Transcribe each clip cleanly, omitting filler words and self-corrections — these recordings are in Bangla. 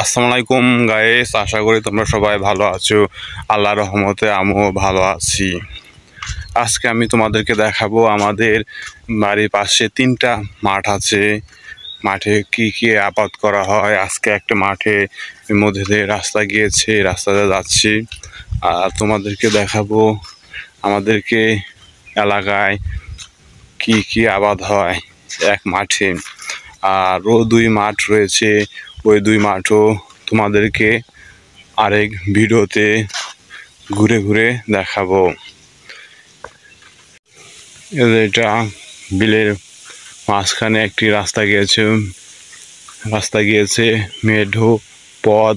আসসালামু আলাইকুম গাইস, আশা করি তোমরা সবাই ভালো আছো। আল্লাহর রহমতে আমিও ভালো আছি। আজকে আমি তোমাদেরকে দেখাবো আমাদের বাড়ির পাশে 3টা মাঠ আছে। মাঠে কি কি আবাদ করা হয়। আজকে একটা মাঠে মধ্যে দিয়ে রাস্তা গিয়েছে, রাস্তাতে যাচ্ছি আর তোমাদেরকে দেখাবো আমাদেরকে এলাকায় কি কি আবাদ হয় এক মাঠে। আরও 2 মাঠ রয়েছে, ওই 2 মাঠও তোমাদেরকে আরেক ভিডিওতে ঘুরে ঘুরে দেখাবো। এটা বিলের মাঝখানে একটি রাস্তা গিয়েছে মেঠো পথ।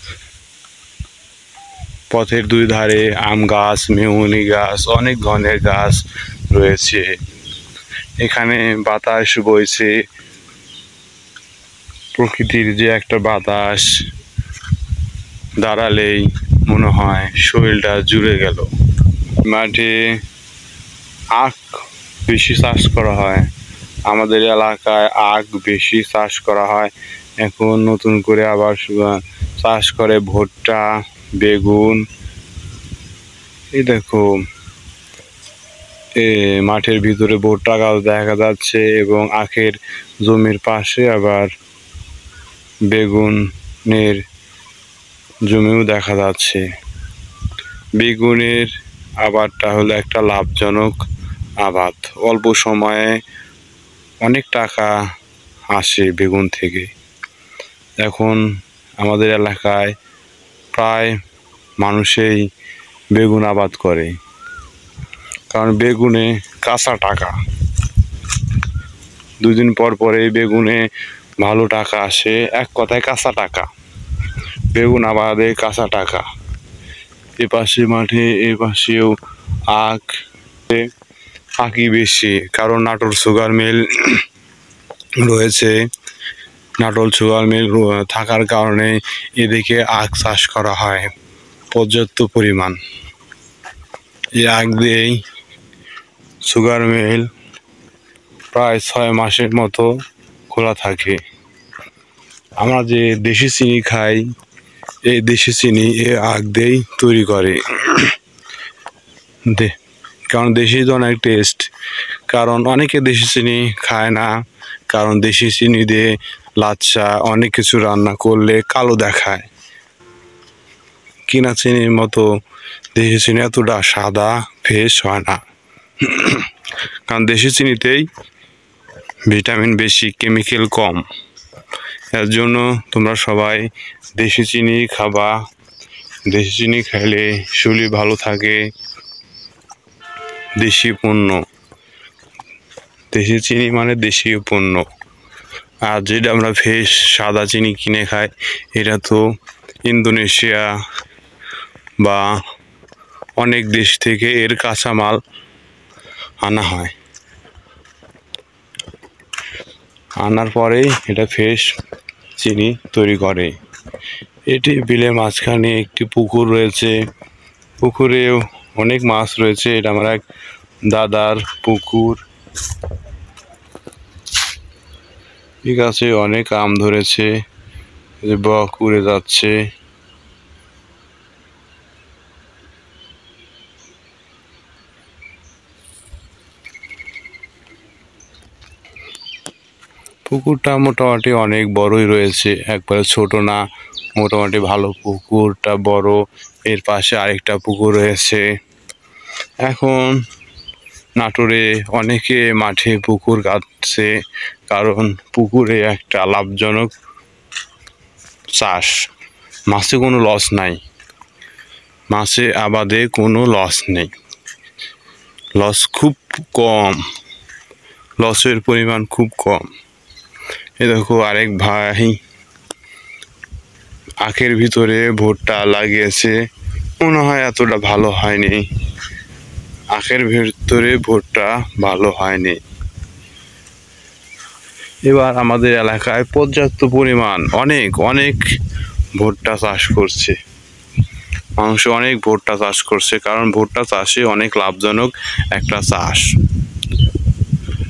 পথের 2 ধারে আম গাছ, মেহগনি গাছ, অনেক ধরনের গাছ রয়েছে। এখানে বাতাস বইছে, প্রকৃতির যে একটা বাতাস দাঁড়ালেই মনে হয় শরীরটা জুড়ে গেল। মাঠে আখ বেশি চাষ করা হয়, আমাদের এলাকায় আখ বেশি চাষ করা হয়। এখন নতুন করে আবার চাষ করে ভুট্টা, বেগুন। এই দেখো মাঠের ভিতরে ভুট্টা গাছ দেখা যাচ্ছে এবং আখের জমির পাশে আবার বেগুনের জমিও দেখা যাচ্ছে। বেগুনের আবাদটা হলো একটা লাভজনক আবাদ, অল্প সময়ে অনেক টাকা আসে বেগুন থেকে। এখন আমাদের এলাকায় প্রায় মানুষই বেগুন আবাদ করে, কারণ বেগুনে কাঁচা টাকা। 2 দিন পর পরে বেগুনে ভালো টাকা আসে, এক কথায় কাঁচা টাকা। বেগুন আবাদে কাঁচা টাকা। এপাশে মাঠে এপাশেও আখই বেশি, কারণ নাটোর সুগার মিল রয়েছে। নাটোর সুগার মিল থাকার কারণে এদিকে আখ চাষ করা হয় পর্যাপ্ত পরিমাণ। এই আখ দিয়েই সুগার মিল প্রায় 6 মাসের মতো খোলা থাকে। আমরা যে দেশি চিনি খাই, এই দেশি চিনি এ আখ দিয়েই তৈরি করে। কারণ দেশি তো অনেক টেস্ট, কারণ অনেকে দেশি চিনি খায় না, কারণ দেশি চিনি দিয়ে লাচ্ছা অনেক কিছু রান্না করলে কালো দেখায়। কিনা চিনির মতো দেশি চিনি এতটা সাদা ফ্রেশ হয় না, কারণ দেশি চিনিতেই ভিটামিন বেশি, কেমিক্যাল কম। এর জন্য তোমরা সবাই দেশি চিনি খাবা। দেশি চিনি খাইলে শরীর ভালো থাকে। দেশি পণ্য, দেশি চিনি মানে দেশীয় পণ্য। আর যেটা আমরা ফ্রেশ সাদা চিনি কিনে খাই, এটা তো ইন্দোনেশিয়া বা অনেক দেশ থেকে এর কাঁচামাল আনা হয়, আনার পরেই এটা ফ্রেশ চিনি তৈরি করে। এটি বিলের মাঝখানে একটি পুকুর রয়েছে, পুকুরেও অনেক মাছ রয়েছে। এটা আমার এক দাদার পুকুর। ঠিক আছে, অনেক আম ধরেছে, বক উড়ে যাচ্ছে। পুকুরটা মোটামুটি অনেক বড়ই রয়েছে, একবারে ছোট না, মোটামুটি ভালো। পুকুরটা বড়, এর পাশে আরেকটা পুকুর রয়েছে। এখন নাটোরে অনেকে মাঠে পুকুর কাটছে, কারণ পুকুরে একটা লাভজনক চাষ। মাছে কোনো লস নাই, মাছে আবাদে কোনো লস নেই, লস খুব কম, লসের পরিমাণ খুব কম। এ দেখো আরেক ভাই আখের ভিতরে ভুট্টা লাগিয়েছে, মনে হয় এতটা ভালো হয়নি। আখের ভিতরে ভুট্টা ভালো হয়নি। এবার আমাদের এলাকায় পর্যাপ্ত পরিমাণ অনেক ভুট্টা চাষ করছে, মানুষ অনেক ভুট্টা চাষ করছে, কারণ ভুট্টা চাষে অনেক লাভজনক একটা চাষ।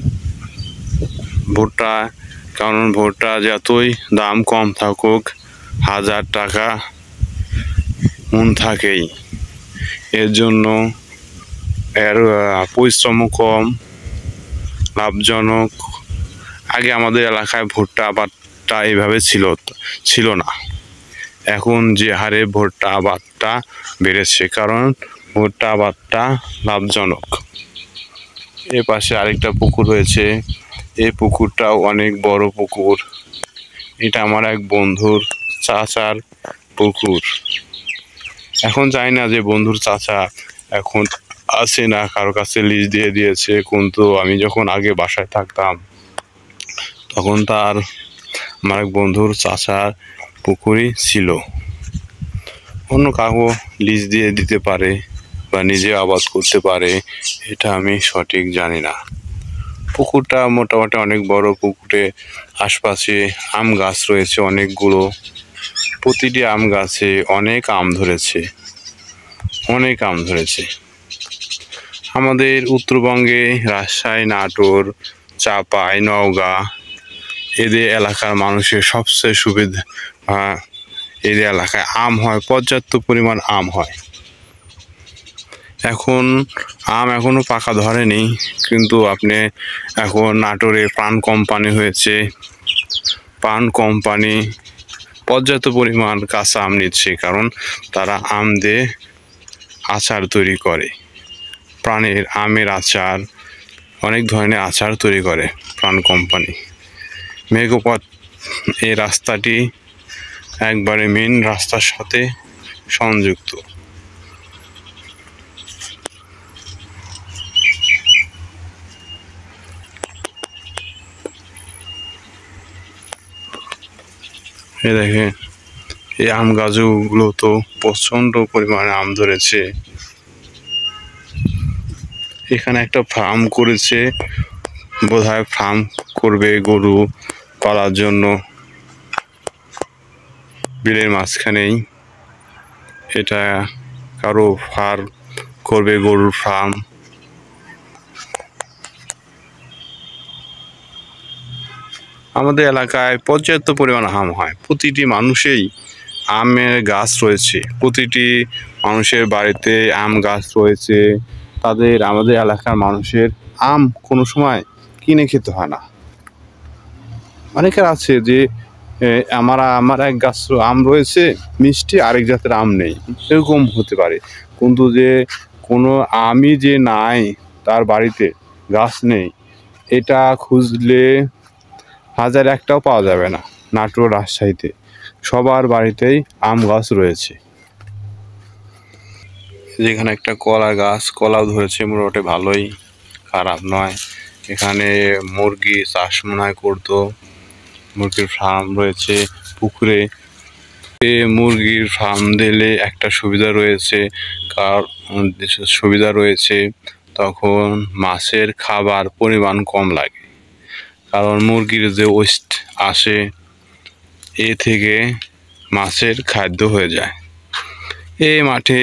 ভুট্টা, কারণ ভুট্টা যতই দাম কম থাকুক, 1000 টাকা মন থাকেই। এর জন্য এর পরিশ্রমও কম, লাভজনক। আগে আমাদের এলাকায় ভুট্টা আবাদটা এইভাবে ছিল না। এখন যে হারে ভুট্টা আবাদটা বেড়েছে, কারণ ভুট্টা আবাদটা লাভজনক। এ পাশে আরেকটা পুকুর রয়েছে, এই পুকুরটাও অনেক বড় পুকুর। এটা আমার এক বন্ধুর চাচার পুকুর। এখন জানি না যে বন্ধুর চাচা এখন আছে না, কারো কাছে লিজ দিয়ে দিয়েছে। কিন্তু আমি যখন আগে বাসায় থাকতাম তখন আমার এক বন্ধুর চাচার পুকুরই ছিল। অন্য কাউকে লিজ দিয়ে দিতে পারে বা নিজে আবাদ করতে পারে, এটা আমি সঠিক জানি না। পুকুরটা মোটামুটি অনেক বড়। পুকুরে আশপাশে আম গাছ রয়েছে অনেকগুলো। প্রতিটি আম গাছে অনেক আম ধরেছে। আমাদের উত্তরবঙ্গে রাজশাহী, নাটোর, চাপাই, নওগাঁ এদের এলাকার মানুষের সবচেয়ে সুবিধা, এদের এলাকায় আম হয়, পর্যাপ্ত পরিমাণ আম হয়। এখন আম এখনও পাকা ধরেনি, কিন্তু আপনি এখন নাটোরে পান কোম্পানি হয়েছে। পান কোম্পানি পর্যাপ্ত পরিমাণ কাঁচা আম নিচ্ছে, কারণ তারা আম দিয়ে আচার তৈরি করে। আমের আচার, অনেক ধরনের আচার তৈরি করে পান কোম্পানি। মেঘপথ এই রাস্তাটি একবারে মেন রাস্তার সাথে সংযুক্ত। এই দেখেন, এই আম গাছগুলো তো প্রচণ্ড পরিমাণে আম ধরেছে। এখানে একটা ফার্ম করেছে, বোধহয় ফার্ম করবে গরু পালার জন্য। বিলের মাঝখানেই এটা কারো ফার্ম করবে, গরুর ফার্ম। আমাদের এলাকায় পর্যাপ্ত পরিমাণ আম হয়। প্রতিটি মানুষেই আমের গাছ রয়েছে, প্রতিটি মানুষের বাড়িতে আম গাছ রয়েছে। আমাদের এলাকার মানুষের আম কোনো সময় কিনে খেতে হয় না। অনেকের আছে যে আমার এক গাছ আম রয়েছে মিষ্টি, আরেক জাতের আম নেই, এরকম হতে পারে। কিন্তু যে কোনো আমই যে নাই, তার বাড়িতে গাছ নেই, এটা খুঁজলে 1000 একটাও পাওয়া যাবে না। নাটোর, রাজশাহীতে সবার বাড়িতেই আম গাছ রয়েছে। যেখানে একটা কলা গাছ, কলাও ধরেছে মোটামুটি ভালোই, খারাপ নয়। এখানে মুরগি চাষ মনে হয় করতো, মুরগির ফার্ম রয়েছে পুকুরে। মুরগির ফার্ম দিলে একটা সুবিধা রয়েছে, তখন মাছের খাবার পরিমাণ কম লাগে। কারণ মুরগির যে ওয়েস্ট আসে, এ থেকে মাছের খাদ্য হয়ে যায়। এই মাঠে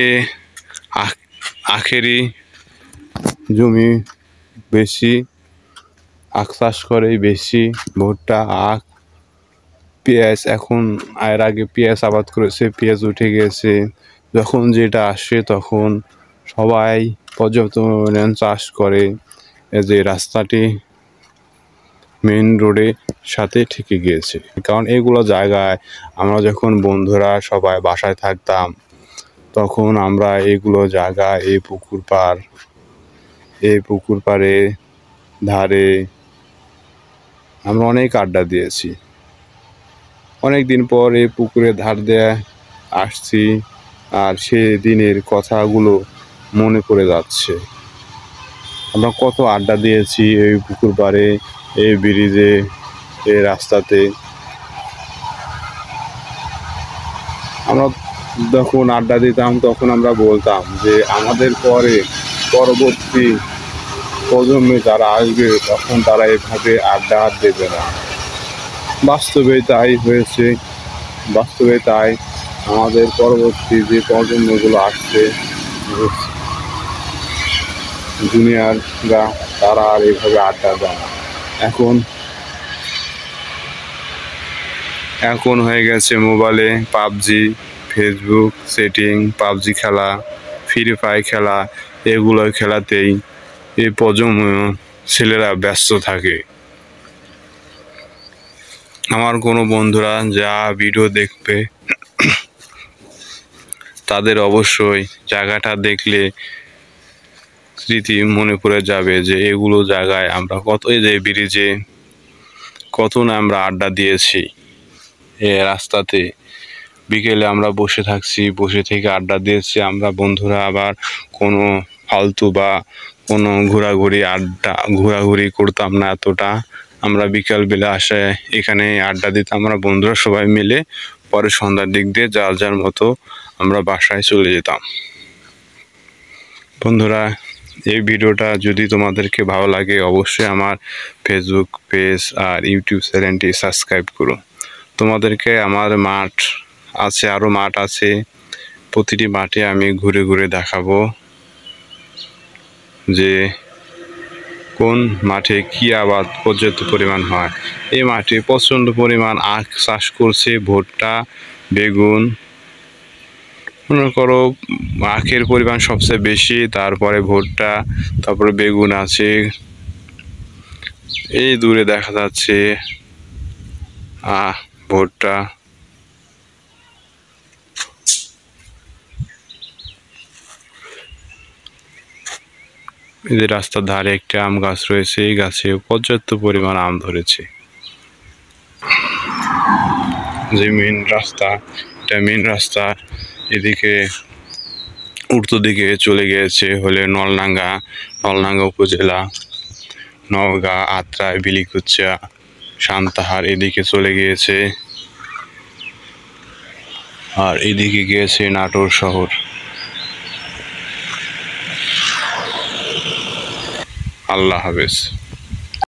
আখেরই জমি বেশি, আখ চাষ করে বেশি, ভুট্টা, আখ, পেঁয়াজ। এখন এর আগে পেঁয়াজ আবাদ করেছে, পেঁয়াজ উঠে গেছে। যখন যেটা আসে তখন সবাই পর্যাপ্ত চাষ করে। যে রাস্তাটি মেন রোডের সাথে ঠেকে গিয়েছে, কারণ এগুলো জায়গায় আমরা যখন বন্ধুরা সবাই বাসায় থাকতাম, তখন আমরা এগুলো জায়গায় এই পুকুর পাড়ে ধারে আমরা অনেক আড্ডা দিয়েছি। অনেক দিন পর এই পুকুরের ধার দিয়ে আসছি, আর সে দিনের কথাগুলো মনে পড়ে যাচ্ছে। আমরা কত আড্ডা দিয়েছি এই পুকুর পাড়ে, এই ব্রিজে, এই রাস্তাতে। আমরা যখন আড্ডা দিতাম তখন আমরা বলতাম যে আমাদের পরবর্তী প্রজন্মে যারা আসবে তখন তারা এভাবে আড্ডা দেবে না। বাস্তবে তাই হয়েছে। আমাদের পরবর্তী যে প্রজন্মগুলো আসছে, জুনিয়ররা, তারা আর এভাবে আড্ডা দেয় না। এখন এখন হয়ে গেছে মোবাইলে পাবজি, ফেসবুক সেটিং, পাবজি খেলা, ফ্রি ফায়ার খেলা, এগুলো খেলাতেই এই প্রজন্ম ছেলেরা ব্যস্ত থাকে। আমার কোনো বন্ধুরা যা ভিডিও দেখবে তাদের অবশ্যই জায়গাটা দেখলে স্মৃতি মনে পড়ে যাবে যে এগুলো জায়গায় আমরা কত, এই যে ব্রিজে কত না আমরা আড্ডা দিয়েছি। এ রাস্তাতে বিকেলে আমরা বসে থাকছি, বসে থেকে আড্ডা দিয়েছি আমরা বন্ধুরা। আবার কোনো ফালতু বা কোনো ঘোরাঘুরি করতাম না এতটা। আমরা বিকালবেলা আসে এখানে আড্ডা দিতাম আমরা বন্ধুরা সবাই মিলে। পরে সন্ধ্যার দিক দিয়ে যার যার মতো আমরা বাসায় চলে যেতাম। বন্ধুরা, এই ভিডিওটা যদি তোমাদেরকে ভালো লাগে অবশ্যই আমার ফেসবুক পেজ আর ইউটিউব চ্যানেলটি সাবস্ক্রাইব করো। তোমাদেরকে আমার মাঠ আছে, আরও মাঠ আছে, প্রতিটি মাঠে আমি ঘুরে ঘুরে দেখাবো যে কোন মাঠে কি আবাদ পর্যাপ্ত পরিমাণ হয়। এই মাঠে প্রচণ্ড পরিমাণ আখ চাষ করছে, ভুট্টা, বেগুন। মনে করো আখের পরিমাণ সবচেয়ে বেশি, তারপরে ভুট্টা, তারপরে বেগুন আছে। এই দূরে দেখা যাচ্ছে ভুট্টা। এই যে রাস্তার ধারে একটা আম গাছ রয়েছে, এই গাছে পর্যাপ্ত পরিমাণ আম ধরেছে। যে মেন রাস্তা, এটা মেন রাস্তা এদিকে উত্তর দিকে চলে গিয়েছে হলে নলডাঙ্গা উপজেলা, নওগাঁ, আত্রাই, বিলিকুচ্চা, সান্তাহার এদিকে চলে গিয়েছে। আর এদিকে গিয়েছে নাটোর শহর। আল্লাহ হাফেজ।